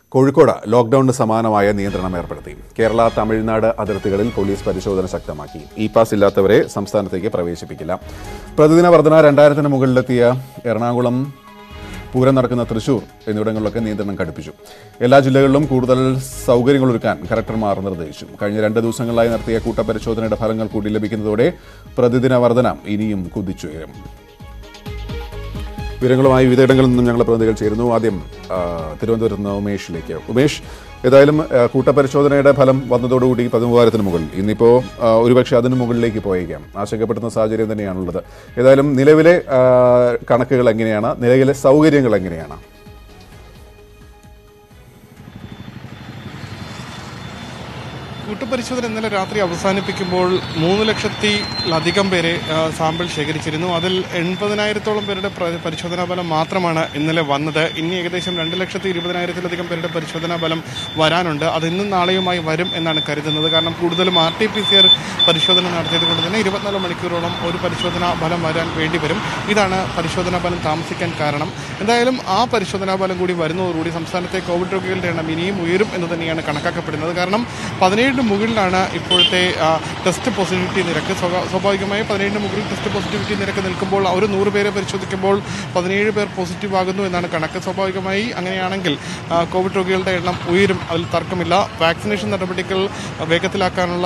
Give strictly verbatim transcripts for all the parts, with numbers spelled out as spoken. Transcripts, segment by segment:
കോഴിക്കോട് ലോക്ക്ഡൌണിന് സമാനമായ നിയന്ത്രണം ഏർപ്പെടുത്തി. കേരള തമിഴ്നാട് അതിർത്തികളിൽ പോലീസ് പരിശോധന ശക്തമാക്കി. ഇ പാസ് ഇല്ലാത്തവരെ സംസ്ഥാനത്തേക്ക് പ്രവേശിപ്പിക്കില്ല. പ്രതിദിന വർധന രണ്ടായിരത്തിന് മുകളിലെത്തിയ എറണാകുളം, പൂരം നടക്കുന്ന തൃശൂർ എന്നിവിടങ്ങളിലൊക്കെ നിയന്ത്രണം കടുപ്പിച്ചു. എല്ലാ ജില്ലകളിലും കൂടുതൽ സൗകര്യങ്ങളൊരുക്കാൻ കലക്ടർമാർ നിർദ്ദേശിച്ചു. കഴിഞ്ഞ രണ്ട് ദിവസങ്ങളിലായി നടത്തിയ കൂട്ടപരിശോധനയുടെ ഫലങ്ങൾ കൂടി ലഭിക്കുന്നതോടെ പ്രതിദിന വർധന ഇനിയും കുതിച്ചുയരും. വിവരങ്ങളുമായി വിവിധയിടങ്ങളിൽ നിന്നും ഞങ്ങളുടെ പ്രതിനിധികൾ ചേരുന്നു. ആദ്യം തിരുവനന്തപുരത്ത് നിന്ന് ഉമേഷിലേക്ക്. ഉമേഷ്, ഏതായാലും കൂട്ടപരിശോധനയുടെ ഫലം വന്നതോടുകൂടി പതിമൂവായിരത്തിന് മുകളിൽ, ഇന്നിപ്പോൾ ഒരുപക്ഷെ അതിന് മുകളിലേക്ക് പോയേക്കാം. ആശങ്കപ്പെടുന്ന സാഹചര്യം തന്നെയാണുള്ളത്. ഏതായാലും നിലവിലെ കണക്കുകൾ എങ്ങനെയാണ്? നിലവിലെ സൗകര്യങ്ങൾ എങ്ങനെയാണ്? കൂട്ടപരിശോധന ഇന്നലെ രാത്രി അവസാനിപ്പിക്കുമ്പോൾ മൂന്ന് ലക്ഷത്തിലധികം പേരെ സാമ്പിൾ ശേഖരിച്ചിരുന്നു. അതിൽ എൺപതിനായിരത്തോളം പേരുടെ പരിശോധനാ ഫലം മാത്രമാണ് ഇന്നലെ വന്നത്. ഇനി ഏകദേശം രണ്ട് ലക്ഷത്തി ഇരുപതിനായിരത്തിലധികം പേരുടെ പരിശോധനാ ഫലം വരാനുണ്ട്. അത് ഇന്നും നാളെയുമായി വരും എന്നാണ് കരുതുന്നത്. കാരണം കൂടുതലും R T P C R പരിശോധന നടത്തിയത് കൊണ്ട് തന്നെ ഇരുപത്തിനാല് മണിക്കൂറോളം ഒരു പരിശോധനാ ഫലം വരാൻ വേണ്ടി വരും. ഇതാണ് പരിശോധനാ ഫലം താമസിക്കാൻ കാരണം. എന്തായാലും ആ പരിശോധനാ ഫലം കൂടി വരുന്നതോടുകൂടി സംസ്ഥാനത്തെ കോവിഡ് രോഗികളുടെ എണ്ണം ഇനിയും ഉയരും എന്ന് തന്നെയാണ് കണക്കാക്കപ്പെടുന്നത്. കാരണം പതിനേഴ് മുകളിലാണ് ഇപ്പോഴത്തെ ടെസ്റ്റ് പോസിറ്റിവിറ്റി നിരക്ക്. സ്വാഭാവികമായി പതിനേഴിന് മുകളിൽ ടെസ്റ്റ് പോസിറ്റിവിറ്റി നിരക്ക് നിൽക്കുമ്പോൾ ഒരു നൂറ് പേരെ പരിശോധിക്കുമ്പോൾ പതിനേഴ് പേർ പോസിറ്റീവ് ആകുന്നു എന്നാണ് കണക്ക്. സ്വാഭാവികമായി അങ്ങനെയാണെങ്കിൽ കോവിഡ് രോഗികളുടെ എണ്ണം ഉയരും, അതിൽ തർക്കമില്ല. വാക്സിനേഷൻ നടപടികൾ വേഗത്തിലാക്കാനുള്ള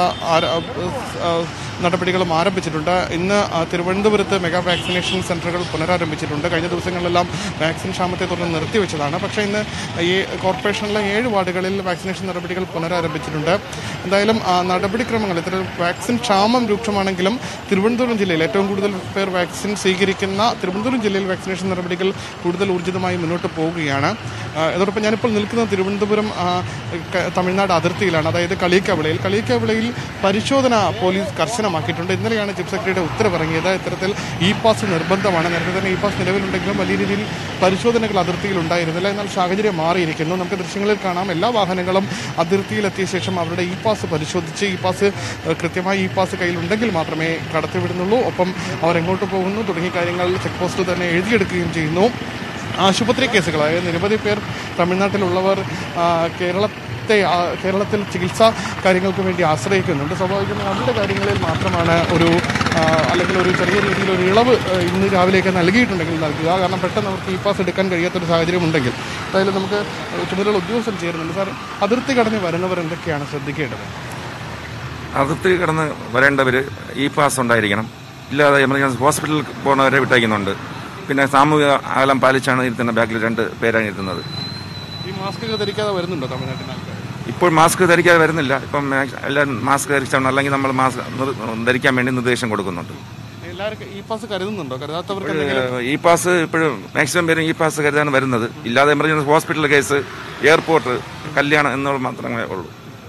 നടപടികളും ആരംഭിച്ചിട്ടുണ്ട്. ഇന്ന് തിരുവനന്തപുരത്ത് മെഗാ വാക്സിനേഷൻ സെൻ്ററുകൾ പുനരാരംഭിച്ചിട്ടുണ്ട്. കഴിഞ്ഞ ദിവസങ്ങളിലെല്ലാം വാക്സിൻ ക്ഷാമത്തെ തുടർന്ന് നിർത്തിവെച്ചതാണ്. പക്ഷേ ഇന്ന് ഈ കോർപ്പറേഷനിലെ ഏഴ് വാർഡുകളിൽ വാക്സിനേഷൻ നടപടികൾ പുനരാരംഭിച്ചിട്ടുണ്ട്. എന്തായാലും നടപടിക്രമങ്ങൾ, ഇത്തരം വാക്സിൻ ക്ഷാമം രൂക്ഷമാണെങ്കിലും തിരുവനന്തപുരം ജില്ലയിൽ ഏറ്റവും കൂടുതൽ പേർ വാക്സിൻ സ്വീകരിക്കുന്ന തിരുവനന്തപുരം ജില്ലയിൽ വാക്സിനേഷൻ നടപടികൾ കൂടുതൽ ഊർജിതമായി മുന്നോട്ട് പോവുകയാണ്. അതോടൊപ്പം ഞാനിപ്പോൾ നിൽക്കുന്നത് തിരുവനന്തപുരം തമിഴ്നാട് അതിർത്തിയിലാണ്, അതായത് കളിക്കവിളയിൽ. കളിക്കവിളയിൽ പരിശോധന പോലീസ് കർശനമാക്കിയിട്ടുണ്ട്. ഇന്നലെയാണ് ചീഫ് സെക്രട്ടറിയുടെ ഉത്തരവിറങ്ങിയത്. ഇത്തരത്തിൽ ഇ പാസ് നിർബന്ധമാണ്. നേരത്തെ തന്നെ ഇ പാസ് നിലവിലുണ്ടെങ്കിലും വലിയ രീതിയിൽ പരിശോധനകൾ അതിർത്തിയിൽ ഉണ്ടായിരുന്നില്ല. എന്നാൽ സാഹചര്യം മാറിയിരിക്കുന്നു. നമുക്ക് ദൃശ്യങ്ങളിൽ കാണാം, എല്ലാ വാഹനങ്ങളും അതിർത്തിയിലെത്തിയ ശേഷം അവരുടെ ഇ പാസ് പരിശോധിച്ച് ഇ പാസ് കൃത്യമായി ഇ പാസ് കയ്യിലുണ്ടെങ്കിൽ മാത്രമേ കടത്തിവിടുന്നുള്ളൂ. ഒപ്പം അവരെങ്ങോട്ട് പോകുന്നു തുടങ്ങിയ കാര്യങ്ങൾ ചെക്ക് പോസ്റ്റ് തന്നെ എഴുതിയെടുക്കുകയും ചെയ്യുന്നു. ആശുപത്രി കേസുകൾ, അതായത് നിരവധി പേർ തമിഴ്നാട്ടിലുള്ളവർ കേരളത്തെ കേരളത്തിൽ ചികിത്സാ കാര്യങ്ങൾക്ക് വേണ്ടി ആശ്രയിക്കുന്നുണ്ട്. സ്വാഭാവികമായി അവരുടെ കാര്യങ്ങളിൽ മാത്രമാണ് ഒരു അല്ലെങ്കിൽ ഒരു ചെറിയ രീതിയിൽ ഒരു ഇളവ് ഇന്ന് രാവിലെയൊക്കെ നൽകിയിട്ടുണ്ടെങ്കിൽ നൽകുക. കാരണം പെട്ടെന്ന് അവർക്ക് ഇ പാസ് എടുക്കാൻ കഴിയാത്തൊരു സാഹചര്യം ഉണ്ടെങ്കിൽ. അതായത് നമുക്ക് ചുമതലയുള്ള ഉദ്യോഗസ്ഥർ ചേരുന്നുണ്ട്. സാർ, അതിർത്തി കടന്ന് വരുന്നവർ എന്തൊക്കെയാണ് ശ്രദ്ധിക്കേണ്ടത്? അതിർത്തി കടന്ന് വരേണ്ടവർ ഇ പാസ് ഉണ്ടായിരിക്കണം. ഇല്ലാതെ എമർജൻസി ഹോസ്പിറ്റലിൽ പോകുന്നവരെ വിട്ടയക്കുന്നുണ്ട്. പിന്നെ സാമൂഹിക അകലം പാലിച്ചാണ് ഇരുത്തുന്ന ബാക്കിൽ രണ്ട് പേരാണ് ഇരുത്തുന്നത്. ഈ മാസ്ക് ധരിക്കാതെ വരുന്നുണ്ടോ തമിഴ്നാട്ടിൽ? ഇപ്പോൾ മാസ്ക് ധരിക്കാതെ വരുന്നില്ല. ഇപ്പം എല്ലാം മാസ്ക് ധരിച്ചാണ്, അല്ലെങ്കിൽ നമ്മൾ മാസ്ക് ധരിക്കാൻ വേണ്ടി നിർദ്ദേശം കൊടുക്കുന്നുണ്ട്. എല്ലാവർക്കും ഇ പാസ് കരുതുന്നുണ്ടോ? കരുതാത്തവർക്ക് ഇ പാസ് ഇപ്പോഴും മാക്സിമം പേരും ഇ പാസ് കരുതാണ് വരുന്നത്. ഇല്ലാതെ എമർജൻസി ഹോസ്പിറ്റൽ കേസ്, എയർപോർട്ട്, കല്യാണം എന്നുള്ള മാത്രമേ ഉള്ളൂ.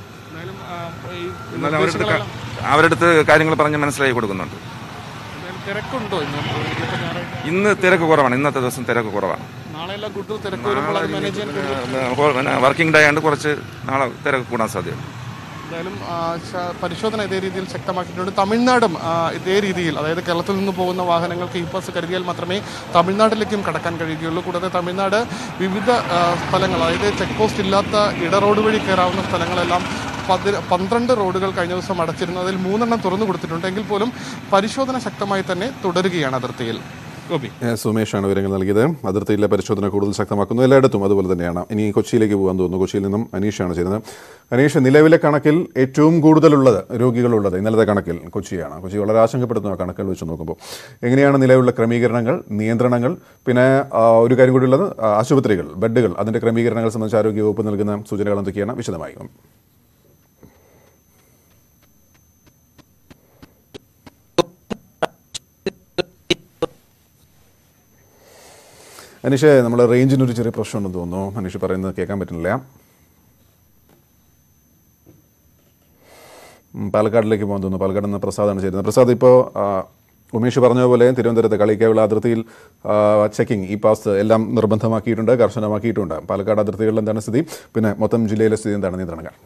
എന്നാലും അവരുടെ അവരുടെ അടുത്ത് കാര്യങ്ങൾ പറഞ്ഞ് മനസ്സിലാക്കി കൊടുക്കുന്നുണ്ട്. തിരക്കുണ്ടോ? ഇന്ന് തിരക്ക് കുറവാണ്. ഇന്നത്തെ ദിവസം തിരക്ക് കുറവാണ്. വർക്കിംഗ് ഡേ ആയതുകൊണ്ട് കുറച്ച് നാളെ തിരക്ക് കൂടാൻ സാധ്യത. എന്തായാലും പരിശോധന ഇതേ രീതിയിൽ ശക്തമാക്കിയിട്ടുണ്ട്. തമിഴ്നാടും ഇതേ രീതിയിൽ, അതായത് കേരളത്തിൽ നിന്ന് പോകുന്ന വാഹനങ്ങൾക്ക് ഇ പാസ് കരുതിയാൽ മാത്രമേ തമിഴ്നാട്ടിലേക്കും കടക്കാൻ കഴിയുകയുള്ളൂ. കൂടാതെ തമിഴ്നാട് വിവിധ സ്ഥലങ്ങൾ, അതായത് ചെക്ക് പോസ്റ്റ് ഇല്ലാത്ത ഇട റോഡ് വഴി കയറാവുന്ന സ്ഥലങ്ങളെല്ലാം പതി പന്ത്രണ്ട് റോഡുകൾ കഴിഞ്ഞ ദിവസം അടച്ചിരുന്നു. അതിൽ മൂന്നെണ്ണം തുറന്നു കൊടുത്തിട്ടുണ്ട്. എങ്കിൽ പോലും പരിശോധന ശക്തമായി തന്നെ തുടരുകയാണ് അതിർത്തിയിൽ. സുമേഷാണ് വിവരങ്ങൾ നൽകിയത്. അതിർത്തിയിലെ പരിശോധന കൂടുതൽ ശക്തമാക്കുന്നു. എല്ലായിടത്തും അതുപോലെ തന്നെയാണ്. ഇനി കൊച്ചിയിലേക്ക് പോകാൻ തോന്നുന്നു. കൊച്ചിയിൽ നിന്നും അനീഷാണ് ചേരുന്നത്. അനീഷ്, നിലവിലെ കണക്കിൽ ഏറ്റവും കൂടുതലുള്ളത് രോഗികളുള്ളത് ഇന്നലത്തെ കണക്കിൽ കൊച്ചിയാണ്. കൊച്ചി വളരെ ആശങ്കപ്പെടുത്തുന്ന കണക്കുകൾ വെച്ച് നോക്കുമ്പോൾ എങ്ങനെയാണ് നിലവിലുള്ള ക്രമീകരണങ്ങൾ, നിയന്ത്രണങ്ങൾ, പിന്നെ ഒരു കാര്യം കൂടിയുള്ളത് ആശുപത്രികൾ, ബെഡുകൾ, അതിൻ്റെ ക്രമീകരണങ്ങൾ സംബന്ധിച്ച് ആരോഗ്യവകുപ്പ് നൽകുന്ന സൂചനകൾ എന്തൊക്കെയാണ്? വിശദമായി അനീഷ്, നമ്മൾ റേഞ്ചിനൊരു ചെറിയ പ്രശ്നമുണ്ടെന്ന് തോന്നുന്നു. അനീഷ് പറയുന്നത് കേൾക്കാൻ പറ്റുന്നില്ല. പാലക്കാടിലേക്ക് പോകാൻ തോന്നുന്നു. പാലക്കാട് നിന്ന് പ്രസാദാണ് ചേരുന്നത്. പ്രസാദ്, ഇപ്പോൾ ഉമേഷ് പറഞ്ഞതുപോലെ തിരുവനന്തപുരത്ത് കളിക്കാവിള അതിർത്തിയിൽ ചെക്കിംഗ്, ഇ പാസ് എല്ലാം നിർബന്ധമാക്കിയിട്ടുണ്ട്, കർശനമാക്കിയിട്ടുണ്ട്. പാലക്കാട് അതിർത്തികളിൽ എന്താണ് സ്ഥിതി? പിന്നെ മൊത്തം ജില്ലയിലെ സ്ഥിതി എന്താണ്? നിയന്ത്രണങ്ങൾ?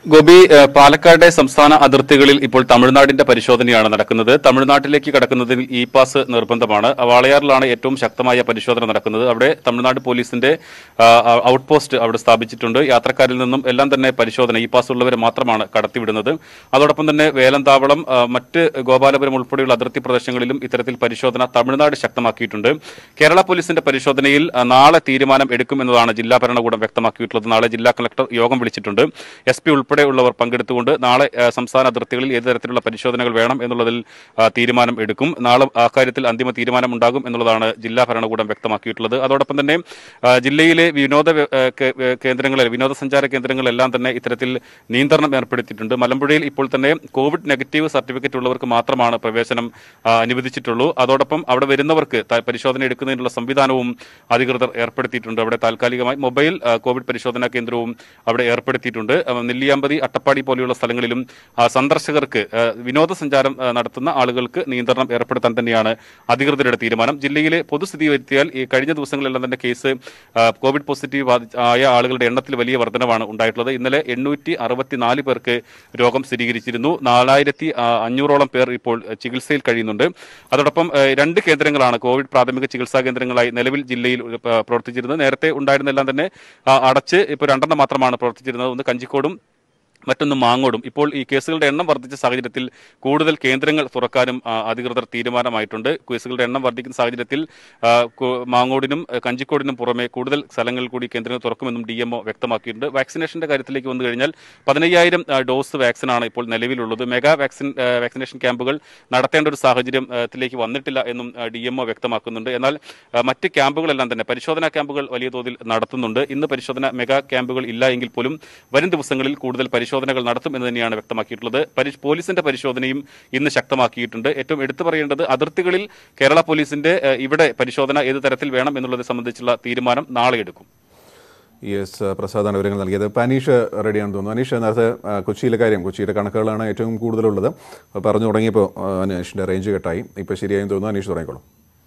ഗോപി, പാലക്കാട് സംസ്ഥാന അതിർത്തികളിൽ ഇപ്പോൾ തമിഴ്നാടിന്റെ പരിശോധനയാണ് നടക്കുന്നത്. തമിഴ്നാട്ടിലേക്ക് കടക്കുന്നതിൽ ഇ പാസ് നിർബന്ധമാണ്. വാളയാറിലാണ് ഏറ്റവും ശക്തമായ പരിശോധന നടക്കുന്നത്. അവിടെ തമിഴ്നാട് പോലീസിന്റെ ഔട്ട് പോസ്റ്റ് അവിടെ സ്ഥാപിച്ചിട്ടുണ്ട്. യാത്രക്കാരിൽ നിന്നും എല്ലാം തന്നെ പരിശോധന, ഇ പാസ് ഉള്ളവരെ മാത്രമാണ് കടത്തിവിടുന്നത്. അതോടൊപ്പം തന്നെ വേലന്താവളം, മറ്റ് ഗോപാലപുരം ഉൾപ്പെടെയുള്ള അതിർത്തി പ്രദേശങ്ങളിലും ഇത്തരത്തിൽ പരിശോധന തമിഴ്നാട് ശക്തമാക്കിയിട്ടുണ്ട്. കേരള പോലീസിന്റെ പരിശോധനയിൽ നാളെ തീരുമാനം എടുക്കുമെന്നതാണ് ജില്ലാ ഭരണകൂടം വ്യക്തമാക്കിയിട്ടുള്ളത്. നാളെ ജില്ലാ കളക്ടർ യോഗം വിളിച്ചിട്ടുണ്ട്. എസ് പി ഉൾപ്പെടെയുള്ളവർ പങ്കെടുത്തുകൊണ്ട് നാളെ സംസ്ഥാന അതിർത്തികളിൽ ഏത് തരത്തിലുള്ള പരിശോധനകൾ വേണം എന്നുള്ളതിൽ തീരുമാനം എടുക്കും. നാളെ അക്കാര്യത്തിൽ അന്തിമ തീരുമാനം ഉണ്ടാകും എന്നുള്ളതാണ് ജില്ലാ ഭരണകൂടം വ്യക്തമാക്കിയിട്ടുള്ളത്. അതോടൊപ്പം തന്നെ ജില്ലയിലെ വിനോദ കേന്ദ്രങ്ങളിൽ വിനോദസഞ്ചാര കേന്ദ്രങ്ങളെല്ലാം തന്നെ ഇത്തരത്തിൽ നിയന്ത്രണം ഏർപ്പെടുത്തിയിട്ടുണ്ട്. മലമ്പുഴയിൽ ഇപ്പോൾ തന്നെ കോവിഡ് നെഗറ്റീവ് സർട്ടിഫിക്കറ്റ് ഉള്ളവർക്ക് മാത്രമാണ് പ്രവേശനം അനുവദിച്ചിട്ടുള്ളൂ. അതോടൊപ്പം അവിടെ വരുന്നവർക്ക് പരിശോധന എടുക്കുന്നതിനുള്ള സംവിധാനവും അധികൃതർ ഏർപ്പെടുത്തിയിട്ടുണ്ട്. അവിടെ താൽക്കാലികമായി മൊബൈൽ കോവിഡ് പരിശോധനാ കേന്ദ്രവും അവിടെ ഏർപ്പെടുത്തിയിട്ടുണ്ട്. നെല്ലിയാമ്പതി, അട്ടപ്പാടി പോലെയുള്ള സ്ഥലങ്ങളിലും സന്ദർശകർക്ക് വിനോദസഞ്ചാരം നടത്തുന്ന ആളുകൾക്ക് നിയന്ത്രണം ഏർപ്പെടുത്താൻ തന്നെയാണ് അധികൃതരുടെ തീരുമാനം. ജില്ലയിലെ പൊതുസ്ഥിതി വരുത്തിയാൽ ഈ കഴിഞ്ഞ ദിവസങ്ങളിലെല്ലാം തന്നെ കേസ് കോവിഡ് പോസിറ്റീവ് ആയ ആളുകളുടെ എണ്ണത്തിൽ വലിയ വർധനവാണ് ഉണ്ടായിട്ടുള്ളത്. ഇന്നലെ എണ്ണൂറ്റി അറുപത്തിനാല് പേർക്ക് രോഗം സ്ഥിരീകരിച്ചിരുന്നു. നാലായിരത്തി അഞ്ഞൂറോളം പേർ ഇപ്പോൾ ചികിത്സയിൽ കഴിയുന്നുണ്ട്. അതോടൊപ്പം രണ്ട് കേന്ദ്രങ്ങളാണ് കോവിഡ് പ്രാഥമിക ചികിത്സാ കേന്ദ്രങ്ങളായി നിലവിൽ ജില്ലയിൽ പ്രവർത്തിച്ചിരുന്നത്. നേരത്തെ ഉണ്ടായിരുന്നെല്ലാം തന്നെ അടച്ച് ഇപ്പോൾ രണ്ടെണ്ണം മാത്രമാണ് പ്രവർത്തിച്ചിരുന്നത്. ഒന്ന് കഞ്ചിക്കോടും മറ്റൊന്ന് മാങ്ങോടും. ഇപ്പോൾ ഈ കേസുകളുടെ എണ്ണം വർദ്ധിച്ച സാഹചര്യത്തിൽ കൂടുതൽ കേന്ദ്രങ്ങൾ തുറക്കാനും അധികൃതർ തീരുമാനമായിട്ടുണ്ട്. കേസുകളുടെ എണ്ണം വർദ്ധിക്കുന്ന സാഹചര്യത്തിൽ മാങ്ങോടിനും കഞ്ചിക്കോടിനും പുറമെ കൂടുതൽ സ്ഥലങ്ങളിൽ കൂടി കേന്ദ്രങ്ങൾ തുറക്കുമെന്നും ഡി എം ഒ വ്യക്തമാക്കിയിട്ടുണ്ട്. വാക്സിനേഷന്റെ കാര്യത്തിലേക്ക് വന്നു കഴിഞ്ഞാൽ പതിനയ്യായിരം ഡോസ് വാക്സിനാണ് ഇപ്പോൾ നിലവിലുള്ളത്. മെഗാ വാക്സിൻ വാക്സിനേഷൻ ക്യാമ്പുകൾ നടത്തേണ്ട ഒരു സാഹചര്യത്തിലേക്ക് വന്നിട്ടില്ല എന്നും ഡി എം ഒ വ്യക്തമാക്കുന്നുണ്ട്. എന്നാൽ മറ്റ് ക്യാമ്പുകളെല്ലാം തന്നെ പരിശോധനാ ക്യാമ്പുകൾ വലിയ തോതിൽ നടത്തുന്നുണ്ട്. ഇന്ന് പരിശോധന മെഗാ ക്യാമ്പുകൾ ഇല്ല എങ്കിൽ പോലും വരും ദിവസങ്ങളിൽ കൂടുതൽ പരിശോധനകൾ നടത്തും എന്ന് തന്നെയാണ് വ്യക്തമാക്കിയിട്ടുള്ളത്. പോലീസിന്റെ പരിശോധനയും ഇന്ന് ശക്തമാക്കിയിട്ടുണ്ട്. ഏറ്റവും എടുത്തു പറയേണ്ടത് അതിർത്തികളിൽ കേരള പോലീസിന്റെ ഇവിടെ പരിശോധന ഏത് തരത്തിൽ വേണം എന്നുള്ളത് സംബന്ധിച്ചുള്ള തീരുമാനം നാളെ എടുക്കും. യെസ്, പ്രസാദാണ് വിവരങ്ങൾ നൽകിയത്. ഇപ്പം അനീഷ് റെഡിയാണെന്ന് തോന്നുന്നു. അനീഷ്, നേരത്തെ കൊച്ചിയിലെ കാര്യം, കൊച്ചിയുടെ കണക്കുകളാണ് ഏറ്റവും കൂടുതലുള്ളത്. പറഞ്ഞു തുടങ്ങിയപ്പോൾ അനീഷിന്റെ റേഞ്ച് കെട്ടായി. ഇപ്പോൾ ശരിയായെന്ന് തോന്നുന്നു. അനീഷ് തുടങ്ങിക്കോളൂ.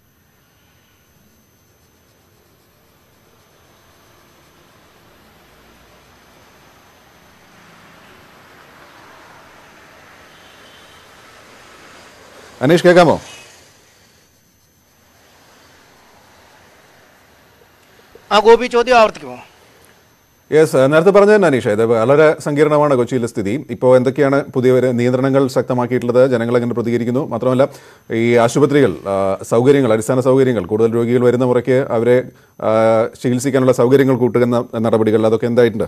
അനീഷ്, കേൾക്കാമോ? ആ ഗോപി, ചോദ്യം ആവർത്തിക്കുമോ? യെസ്, നേരത്തെ പറഞ്ഞു തന്നെ അനീഷ്, ഇത് വളരെ സങ്കീർണമാണ് കൊച്ചിയിലെ സ്ഥിതി. ഇപ്പോൾ എന്തൊക്കെയാണ് പുതിയ നിയന്ത്രണങ്ങൾ ശക്തമാക്കിയിട്ടുള്ളത്? ജനങ്ങൾ എങ്ങനെ പ്രതികരിക്കുന്നു? മാത്രമല്ല ഈ ആശുപത്രികൾ, സൗകര്യങ്ങൾ, അടിസ്ഥാന സൗകര്യങ്ങൾ, കൂടുതൽ രോഗികൾ വരുന്ന മുറയ്ക്ക് അവരെ ചികിത്സിക്കാനുള്ള സൗകര്യങ്ങൾ കൂട്ടുന്ന നടപടികൾ, അതൊക്കെ എന്തായിട്ടുണ്ട്?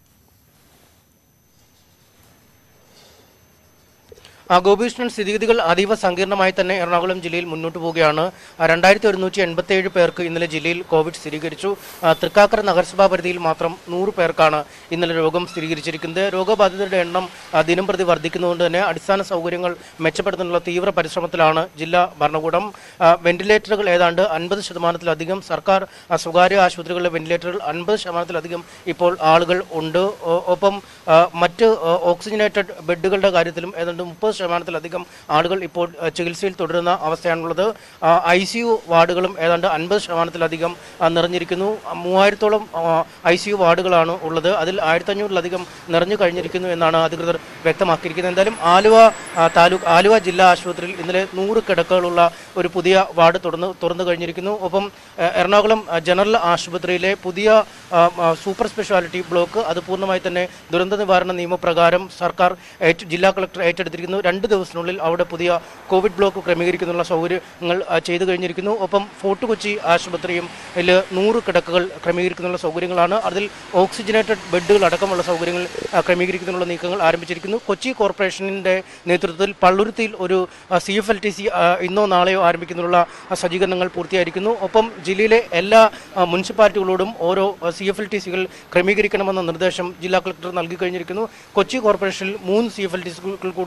ഗോപീഷ്ണൻ, സ്ഥിതിഗതികൾ അതീവ സങ്കീർണമായി തന്നെ എറണാകുളം ജില്ലയിൽ മുന്നോട്ട് പോവുകയാണ്. രണ്ടായിരത്തി ഒരുന്നൂറ്റി എൺപത്തി ഏഴ് പേർക്ക് ഇന്നലെ ജില്ലയിൽ കോവിഡ് സ്ഥിരീകരിച്ചു. തൃക്കാക്കര നഗരസഭാ പരിധിയിൽ മാത്രം നൂറ് പേർക്കാണ് ഇന്നലെ രോഗം സ്ഥിരീകരിച്ചിരിക്കുന്നത്. രോഗബാധിതരുടെ എണ്ണം ദിനം പ്രതി വർദ്ധിക്കുന്നതുകൊണ്ട് തന്നെ അടിസ്ഥാന സൗകര്യങ്ങൾ മെച്ചപ്പെടുത്തുന്നതിനുള്ള തീവ്ര പരിശ്രമത്തിലാണ് ജില്ലാ ഭരണകൂടം. വെന്റിലേറ്ററുകൾ ഏതാണ്ട് അൻപത് ശതമാനത്തിലധികം, സർക്കാർ സ്വകാര്യ ആശുപത്രികളിലെ വെന്റിലേറ്ററുകൾ അൻപത് ശതമാനത്തിലധികം ഇപ്പോൾ ആളുകൾ ഉണ്ട്. ഒപ്പം മറ്റ് ഓക്സിജനേറ്റഡ് ബെഡുകളുടെ കാര്യത്തിലും ഏതാണ്ട് മുപ്പത് ശതമാനത്തിലധികം ആളുകൾ ഇപ്പോൾ ചികിത്സയിൽ തുടരുന്ന അവസ്ഥയാണുള്ളത്. ഐ സി യു വാർഡുകളും ഏതാണ്ട് അൻപത് ശതമാനത്തിലധികം നിറഞ്ഞിരിക്കുന്നു. മൂവായിരത്തോളം ഐ സി യു വാർഡുകളാണ് ഉള്ളത്. അതിൽ ആയിരത്തഞ്ഞൂറിലധികം നിറഞ്ഞു കഴിഞ്ഞിരിക്കുന്നു എന്നാണ് അധികൃതർ വ്യക്തമാക്കിയിരിക്കുന്നത്. എന്തായാലും ആലുവ താലൂക്ക് ആലുവ ജില്ലാ ആശുപത്രിയിൽ ഇന്നലെ നൂറ് കിടക്കകളുള്ള ഒരു പുതിയ വാർഡ് തുറന്ന് തുറന്നു കഴിഞ്ഞിരിക്കുന്നു. ഒപ്പം എറണാകുളം ജനറൽ ആശുപത്രിയിലെ പുതിയ സൂപ്പർ സ്പെഷ്യാലിറ്റി ബ്ലോക്ക് അത് പൂർണ്ണമായി തന്നെ ദുരന്ത നിവാരണ നിയമപ്രകാരം സർക്കാർ ജില്ലാ കളക്ടർ ഏറ്റെടുത്തിരിക്കുന്നു. രണ്ട് ദിവസത്തിനുള്ളിൽ അവിടെ പുതിയ കോവിഡ് ബ്ലോക്ക് ക്രമീകരിക്കുന്നതിനുള്ള സൗകര്യങ്ങൾ ചെയ്തു കഴിഞ്ഞിരിക്കുന്നു. ഒപ്പം ഫോർട്ട് കൊച്ചി ആശുപത്രിയും ഇതിൽ നൂറ് കിടക്കകൾ ക്രമീകരിക്കുന്നതിനുള്ള സൗകര്യങ്ങളാണ്. അതിൽ ഓക്സിജനേറ്റഡ് ബെഡുകൾ അടക്കമുള്ള സൗകര്യങ്ങൾ ക്രമീകരിക്കുന്നതിനുള്ള നീക്കങ്ങൾ ആരംഭിച്ചിരിക്കുന്നു. കൊച്ചി കോർപ്പറേഷനിൻ്റെ നേതൃത്വത്തിൽ പള്ളുരുത്തിയിൽ ഒരു C F L T C ഇന്നോ നാളെയോ ആരംഭിക്കുന്നതിനുള്ള സജ്ജീകരണങ്ങൾ പൂർത്തിയായിരിക്കുന്നു. ഒപ്പം ജില്ലയിലെ എല്ലാ മുനിസിപ്പാലിറ്റികളോടും ഓരോ സി എഫ് എൽ ടി സികൾ ക്രമീകരിക്കണമെന്ന നിർദ്ദേശം ജില്ലാ കളക്ടർ നൽകി കഴിഞ്ഞിരിക്കുന്നു. കൊച്ചി കോർപ്പറേഷനിൽ മൂന്ന് സി എഫ് എൽ ടി സികൾ കൂടി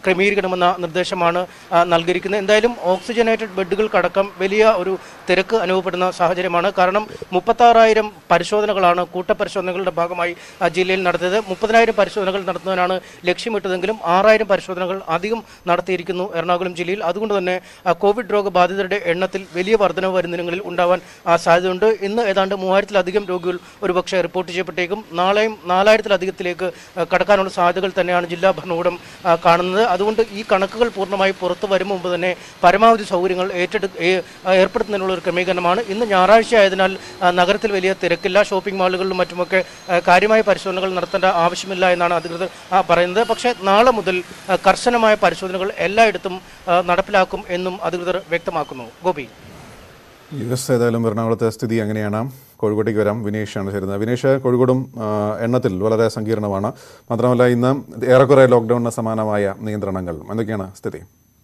ക്രമീകരിക്കണമെന്ന നിർദ്ദേശമാണ് നൽകിയിരിക്കുന്നത്. എന്തായാലും ഓക്സിജനേറ്റഡ് ബെഡുകൾക്കടക്കം വലിയ ഒരു തിരക്ക് അനുഭവപ്പെടുന്ന സാഹചര്യമാണ്. കാരണം മുപ്പത്താറായിരം പരിശോധനകളാണ് കൂട്ടപരിശോധനകളുടെ ഭാഗമായി ജില്ലയിൽ നടത്തിയത്. മുപ്പതിനായിരം പരിശോധനകൾ നടത്തുന്നതിനാണ് ലക്ഷ്യമിട്ടതെങ്കിലും ആറായിരം പരിശോധനകൾ അധികം നടത്തിയിരിക്കുന്നു എറണാകുളം ജില്ലയിൽ. അതുകൊണ്ട് തന്നെ കോവിഡ് രോഗബാധിതരുടെ എണ്ണത്തിൽ വലിയ വർധനവ് വരുന്നിടങ്ങളിൽ ഉണ്ടാവാൻ സാധ്യതയുണ്ട്. ഇന്ന് ഏതാണ്ട് മൂവായിരത്തിലധികം രോഗികൾ ഒരുപക്ഷെ റിപ്പോർട്ട് ചെയ്യപ്പെട്ടേക്കും. നാളെയും നാലായിരത്തിലധികത്തിലേക്ക് കടക്കാനുള്ള സാധ്യതകൾ തന്നെയാണ് ജില്ലാ ഭരണകൂടം കാണുന്നത്. അതുകൊണ്ട് ഈ കണക്കുകൾ പൂർണ്ണമായി പുറത്തു വരും മുമ്പ് തന്നെ പരമാവധി സൗകര്യങ്ങൾ ഏറ്റെടു ഏർപ്പെടുത്തുന്നതിനുള്ള ഒരു ക്രമീകരണമാണ്. ഇന്ന് ഞായറാഴ്ച ആയതിനാൽ നഗരത്തിൽ വലിയ തിരക്കില്ല. ഷോപ്പിംഗ് മാളുകളിലും മറ്റുമൊക്കെ കാര്യമായ പരിശോധനകൾ നടത്തേണ്ട ആവശ്യമില്ല എന്നാണ് അധികൃതർ പറയുന്നത്. പക്ഷേ നാളെ മുതൽ കർശനമായ പരിശോധനകൾ എല്ലായിടത്തും നടപ്പിലാക്കും എന്നും അധികൃതർ വ്യക്തമാക്കുന്നു. ഗോപി, യെസ്, ഏതായാലും എറണാകുളത്തെ സ്ഥിതി എങ്ങനെയാണ്? കോഴിക്കോട്ടേക്ക് വരാം. വിനേഷാണ് ചേരുന്നത്. വിനേഷ്, കോഴിക്കോടും എണ്ണത്തിൽ വളരെ സങ്കീർണമാണ്. മാത്രമല്ല ഇന്ന് ഏറെക്കുറെ ലോക്ക്ഡൌണിന് സമാനമായ നിയന്ത്രണങ്ങൾ. എന്തൊക്കെയാണ് സ്ഥിതി?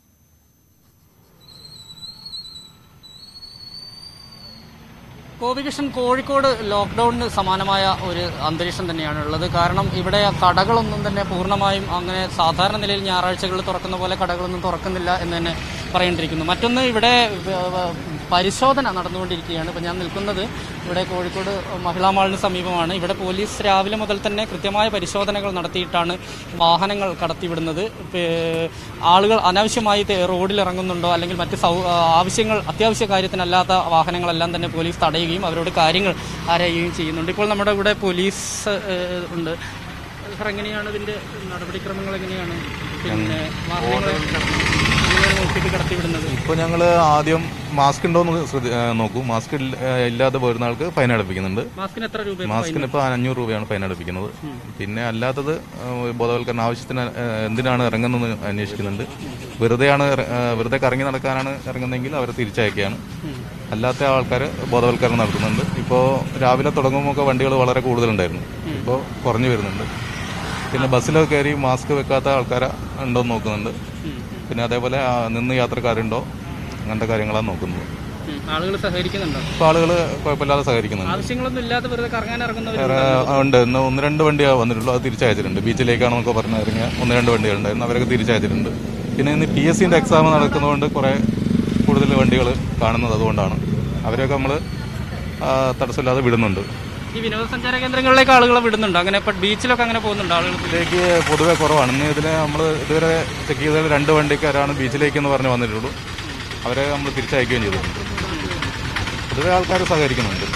ഗോപികൃഷ്ണൻ, കോഴിക്കോട് ലോക്ക്ഡൌണിന് സമാനമായ ഒരു അന്തരീക്ഷം തന്നെയാണ് ഉള്ളത്. കാരണം ഇവിടെ കടകളൊന്നും തന്നെ പൂർണ്ണമായും അങ്ങനെ സാധാരണ നിലയിൽ ഞായറാഴ്ചകളിൽ തുറക്കുന്ന പോലെ കടകളൊന്നും തുറക്കുന്നില്ല എന്ന് തന്നെ പറയേണ്ടിയിരിക്കുന്നു. മറ്റൊന്ന്, ഇവിടെ പരിശോധന നടന്നുകൊണ്ടിരിക്കുകയാണ്. ഇപ്പോൾ ഞാൻ നിൽക്കുന്നത് ഇവിടെ കോഴിക്കോട് മഹിളാ മാളിന് സമീപമാണ്. ഇവിടെ പോലീസ് രാവിലെ മുതൽ തന്നെ കൃത്യമായ പരിശോധനകൾ നടത്തിയിട്ടാണ് വാഹനങ്ങൾ കടത്തിവിടുന്നത്. ആളുകൾ അനാവശ്യമായി റോഡിൽ ഇറങ്ങുന്നുണ്ടോ അല്ലെങ്കിൽ മറ്റ് സൗ ആവശ്യങ്ങൾ അത്യാവശ്യ കാര്യത്തിനല്ലാത്ത വാഹനങ്ങളെല്ലാം തന്നെ പോലീസ് തടയുകയും അവരോട് കാര്യങ്ങൾ ആരായുകയും ചെയ്യുന്നുണ്ട്. ഇപ്പോൾ നമ്മുടെ ഇവിടെ പോലീസ് ഉണ്ട്. സാർ, എങ്ങനെയാണ് ഇതിൻ്റെ നടപടിക്രമങ്ങൾ? എങ്ങനെയാണ് പിന്നെ കടത്തിവിടുന്നത്? ഇപ്പോൾ ഞങ്ങൾ ആദ്യം മാസ്ക് ഉണ്ടോ എന്ന് ശ്രദ്ധ നോക്കൂ. മാസ്ക് ഇല്ലാതെ പോരുന്ന ആൾക്ക് ഫൈൻ അടപ്പിക്കുന്നുണ്ട്. മാസ്കിന് എത്ര രൂപ? മാസ്കിന് ഇപ്പോൾ അഞ്ഞൂറ് രൂപയാണ് ഫൈൻ അടപ്പിക്കുന്നത്. പിന്നെ അല്ലാത്തത് ബോധവൽക്കരണ ആവശ്യത്തിന് എന്തിനാണ് ഇറങ്ങുന്നത് അന്വേഷിക്കുന്നുണ്ട്. വെറുതെയാണ് വെറുതെ കറങ്ങി നടക്കാനാണ് ഇറങ്ങുന്നതെങ്കിൽ അവരെ തിരിച്ചയക്കുകയാണ്. അല്ലാത്ത ആൾക്കാർ ബോധവൽക്കരണം നടത്തുന്നുണ്ട്. ഇപ്പോൾ രാവിലെ തുടങ്ങുമ്പോൾ വണ്ടികൾ വളരെ കൂടുതലുണ്ടായിരുന്നു, ഇപ്പോൾ കുറഞ്ഞു വരുന്നുണ്ട്. പിന്നെ ബസ്സിലൊക്കെ കയറി മാസ്ക് വെക്കാത്ത ആൾക്കാരെ ഉണ്ടോ എന്ന് നോക്കുന്നുണ്ട്. പിന്നെ അതേപോലെ നിന്ന് യാത്രക്കാരുണ്ടോ, അങ്ങനത്തെ കാര്യങ്ങളാണ് നോക്കുന്നത്. ആളുകൾ സഹകരിക്കുന്നുണ്ടോ? ഇപ്പോൾ ആളുകൾ കുഴപ്പമില്ലാതെ സഹകരിക്കുന്നുണ്ട്. ആവശ്യങ്ങളൊന്നും ഇല്ലാതെ വെറുതെ കറങ്ങാൻ ഇറങ്ങുന്നവർ ഉണ്ട്. ഇന്ന് ഒന്ന് രണ്ട് വണ്ടിയാണ് വന്നിട്ടുള്ളൂ, അത് തിരിച്ചയച്ചിട്ടുണ്ട്. ബീച്ചിലേക്കാണെന്നൊക്കെ പറഞ്ഞ് ഇറങ്ങിയ ഒന്ന് രണ്ട് വണ്ടികളുണ്ടായിരുന്നു, അവരൊക്കെ തിരിച്ചയച്ചിട്ടുണ്ട്. പിന്നെ ഇന്ന് പി എസ് സിൻ്റെ എക്സാം നടക്കുന്നതുകൊണ്ട് കുറേ കൂടുതൽ വണ്ടികൾ കാണുന്നത് അതുകൊണ്ടാണ്. അവരെയൊക്കെ നമ്മൾ തടസ്സമില്ലാതെ വിടുന്നുണ്ട്. ഈ വിനോദസഞ്ചാര കേന്ദ്രങ്ങളിലേക്ക് ആളുകളെ വിടുന്നുണ്ട്? അങ്ങനെ ഇപ്പോൾ ബീച്ചിലൊക്കെ അങ്ങനെ പോകുന്നുണ്ട് ആളുകളിലേക്ക്? പൊതുവെ കുറവാണ്. ഇന്ന് ഇതിൽ നമ്മൾ ഇതുവരെ ചെക്ക് ചെയ്തതിൽ രണ്ട് വണ്ടിക്കാരാണ് ബീച്ചിലേക്ക് എന്ന് പറഞ്ഞ് വന്നിട്ടുള്ളൂ. അവരെ നമ്മൾ തിരിച്ചയക്കുകയും ചെയ്തിട്ടുണ്ട്. പൊതുവെ ആൾക്കാർ സഹകരിക്കുന്നുണ്ട്.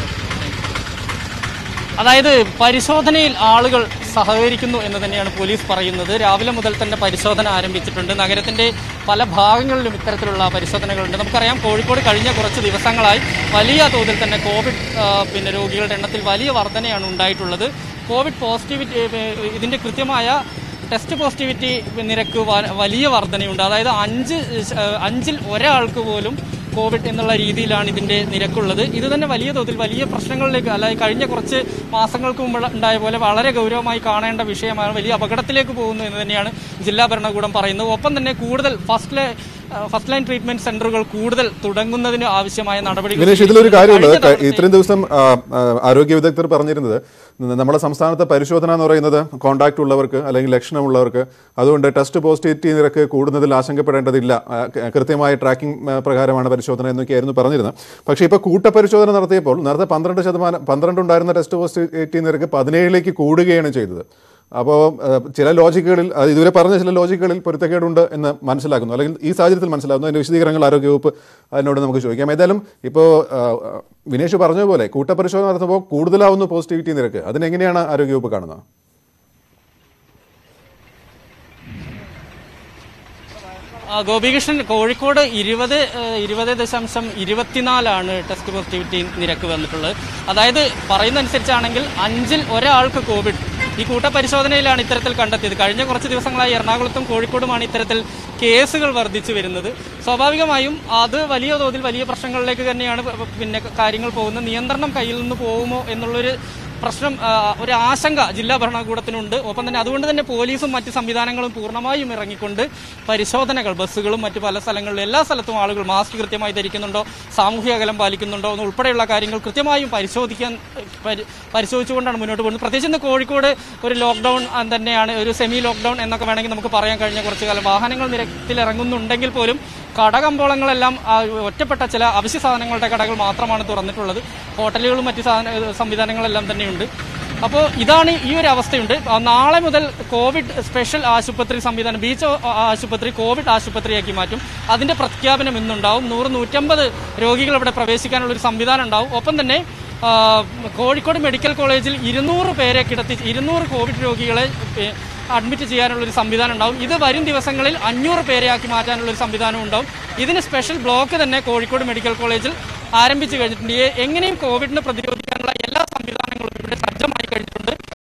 അതായത് പരിശോധനയിൽ ആളുകൾ സഹകരിക്കുന്നു എന്ന് തന്നെയാണ് പോലീസ് പറയുന്നത്. രാവിലെ മുതൽ തന്നെ പരിശോധന ആരംഭിച്ചിട്ടുണ്ട്. നഗരത്തിന്റെ പല ഭാഗങ്ങളിലും ഇത്തരത്തിലുള്ള പരിശോധനകളുണ്ട്. നമുക്കറിയാം, കോഴിക്കോട് കഴിഞ്ഞ കുറച്ച് ദിവസങ്ങളായി വലിയ തോതിൽ തന്നെ കോവിഡ് പിന്നെ രോഗികളുടെ എണ്ണത്തിൽ വലിയ വർധനയാണ് ഉണ്ടായിട്ടുള്ളത്. കോവിഡ് പോസിറ്റിവിറ്റി ഇതിന്റെ കൃത്യമായ ടെസ്റ്റ് പോസിറ്റിവിറ്റി നിരക്ക് വലിയ വർധനയുണ്ട്. അതായത് അഞ്ച് അഞ്ചിൽ ഒരാൾക്ക് പോലും കോവിഡ് എന്നുള്ള രീതിയിലാണ് ഇതിൻ്റെ നിരക്കുള്ളത്. ഇത് തന്നെ വലിയ തോതിൽ വലിയ പ്രശ്നങ്ങളിലേക്ക്, അല്ലാതെ കഴിഞ്ഞ കുറച്ച് മാസങ്ങൾക്ക് മുമ്പ് ഉണ്ടായ പോലെ വളരെ ഗൗരവമായി കാണേണ്ട വിഷയമാണ്. വലിയ അപകടത്തിലേക്ക് പോകുന്നു എന്ന് തന്നെയാണ് ജില്ലാ ഭരണകൂടം പറയുന്നത്. ഒപ്പം തന്നെ കൂടുതൽ first line first line treatment സെന്ററുകൾ കൂടുതൽ തുടങ്ങുന്നതിന് ആവശ്യമായ നടപടികൾ. ഇതിലൊരു കാര്യമുണ്ട്. ഇത്രയും ദിവസം ആരോഗ്യ വിദഗ്ധർ പറഞ്ഞിരുന്നത് നമ്മുടെ സംസ്ഥാനത്തെ പരിശോധന എന്ന് പറയുന്നത് കോണ്ടാക്ട് ഉള്ളവർക്ക് അല്ലെങ്കിൽ ലക്ഷണമുള്ളവർക്ക്, അതുകൊണ്ട് ടെസ്റ്റ് പോസിറ്റിവിറ്റി നിരക്ക് കൂടുന്നതിൽ ആശങ്കപ്പെടേണ്ടതില്ല, കൃത്യമായ ട്രാക്കിംഗ് പ്രകാരമാണ് പരിശോധന എന്നൊക്കെയായിരുന്നു പറഞ്ഞിരുന്നത്. പക്ഷേ ഇപ്പോൾ കൂട്ടപരിശോധന നടത്തിയപ്പോൾ നേരത്തെ പന്ത്രണ്ട് ശതമാനം പന്ത്രണ്ട് ഉണ്ടായിരുന്ന ടെസ്റ്റ് പോസിറ്റിവിറ്റി നിരക്ക് പതിനേഴിലേക്ക് കൂടുകയാണ് ചെയ്തത്. അപ്പോൾ ചില ലോജിക്കുകളിൽ, അത് ഇതുവരെ പറഞ്ഞ ചില ലോജിക്കുകളിൽ പൊരുത്തക്കേടുണ്ട് എന്ന് മനസ്സിലാക്കുന്നു, അല്ലെങ്കിൽ ഈ സാഹചര്യത്തിൽ മനസ്സിലാക്കുന്നു. അതിൻ്റെ വിശദീകരണങ്ങൾ ആരോഗ്യവകുപ്പ് അതിനോട് നമുക്ക് ചോദിക്കാം. ഏതായാലും ഇപ്പോൾ വിനേഷ് പറഞ്ഞതുപോലെ കൂട്ടപരിശോധന നടത്തുമ്പോൾ കൂടുതലാവുന്നു പോസിറ്റിവിറ്റി നിരക്ക്. അതിനെങ്ങനെയാണ് ആരോഗ്യവകുപ്പ് കാണുന്നത്? ഗോപികൃഷ്ണൻ, കോഴിക്കോട് ഇരുപത് ഇരുപത് ദശാംശം ഇരുപത്തിനാലാണ് ടെസ്റ്റ് പോസിറ്റിവിറ്റി നിരക്ക് വന്നിട്ടുള്ളത്. അതായത് പറയുന്ന അനുസരിച്ചാണെങ്കിൽ അഞ്ചിൽ ഒരാൾക്ക് കോവിഡ് ഈ കൂട്ടപരിശോധനയിലാണ് ഇത്തരത്തിൽ കണ്ടെത്തിയത്. കഴിഞ്ഞ കുറച്ച് ദിവസങ്ങളായി എറണാകുളത്തും കോഴിക്കോടുമാണ് ഇത്തരത്തിൽ കേസുകൾ വർദ്ധിച്ചു വരുന്നത്. സ്വാഭാവികമായും അത് വലിയ തോതിൽ വലിയ പ്രശ്നങ്ങളിലേക്ക് തന്നെയാണ് പിന്നെ കാര്യങ്ങൾ പോകുന്നത്. നിയന്ത്രണം കയ്യിൽ നിന്ന് പോകുമോ എന്നുള്ളൊരു പ്രശ്നം ഒരു ആശങ്ക ജില്ലാ ഭരണകൂടത്തിനുണ്ട്. ഒപ്പം തന്നെ അതുകൊണ്ട് തന്നെ പോലീസും മറ്റ് സംവിധാനങ്ങളും പൂർണ്ണമായും ഇറങ്ങിക്കൊണ്ട് പരിശോധനകൾ ബസ്സുകളും മറ്റ് പല സ്ഥലങ്ങളിലും എല്ലാ സ്ഥലത്തും ആളുകൾ മാസ്ക് കൃത്യമായി ധരിക്കുന്നുണ്ടോ, സാമൂഹ്യ അകലം പാലിക്കുന്നുണ്ടോ എന്ന് ഉൾപ്പെടെയുള്ള കാര്യങ്ങൾ കൃത്യമായും പരിശോധിക്കാൻ പരിശോധിച്ചുകൊണ്ടാണ് മുന്നോട്ട് പോകുന്നത്. പ്രത്യേകിച്ച് ഇന്ന് കോഴിക്കോട് ഒരു ലോക്ക്ഡൌൺ തന്നെയാണ്, ഒരു സെമി ലോക്ക്ഡൌൺ എന്നൊക്കെ വേണമെങ്കിൽ നമുക്ക് പറയാൻ കഴിഞ്ഞ കുറച്ചു കാലം. വാഹനങ്ങൾ നിരത്തിലിറങ്ങുന്നുണ്ടെങ്കിൽ പോലും കടകമ്പോളങ്ങളെല്ലാം ഒറ്റപ്പെട്ട ചില അവശ്യ സാധനങ്ങളുടെ കടകൾ മാത്രമാണ് തുറന്നിട്ടുള്ളത്. ഹോട്ടലുകളും മറ്റ് സാധന സംവിധാനങ്ങളെല്ലാം തന്നെയുണ്ട്. അപ്പോൾ ഇതാണ് ഈ ഒരു അവസ്ഥയുണ്ട്. നാളെ മുതൽ കോവിഡ് സ്പെഷ്യൽ ആശുപത്രി സംവിധാനം, ബീച്ച് ആശുപത്രി കോവിഡ് ആശുപത്രിയാക്കി മാറ്റും. അതിന്റെ പ്രഖ്യാപനം ഇന്നുണ്ടാവും. നൂറ് നൂറ്റമ്പത് രോഗികൾ ഇവിടെ പ്രവേശിക്കാനുള്ള ഒരു സംവിധാനം ഉണ്ടാവും. ഒപ്പം തന്നെ കോഴിക്കോട് മെഡിക്കൽ കോളേജിൽ ഇരുന്നൂറ് പേരെ കിടത്തി ഇരുന്നൂറ് കോവിഡ് രോഗികളെ അഡ്മിറ്റ് ചെയ്യാനുള്ളൊരു സംവിധാനം ഉണ്ടാവും. ഇത് വരും ദിവസങ്ങളിൽ അഞ്ഞൂറ് പേരെ ആക്കി മാറ്റാനുള്ളൊരു സംവിധാനം ഉണ്ടാവും. ഇതിന് സ്പെഷ്യൽ ബ്ലോക്ക് തന്നെ കോഴിക്കോട് മെഡിക്കൽ കോളേജിൽ ആരംഭിച്ചു കഴിഞ്ഞിട്ടുണ്ട്. എങ്ങനെയും കോവിഡിനെ പ്രതിരോധിക്കാനുള്ള എല്ലാ സംവിധാനങ്ങളും ഇവിടെ സജ്ജമായി കഴിഞ്ഞിട്ടുണ്ട്.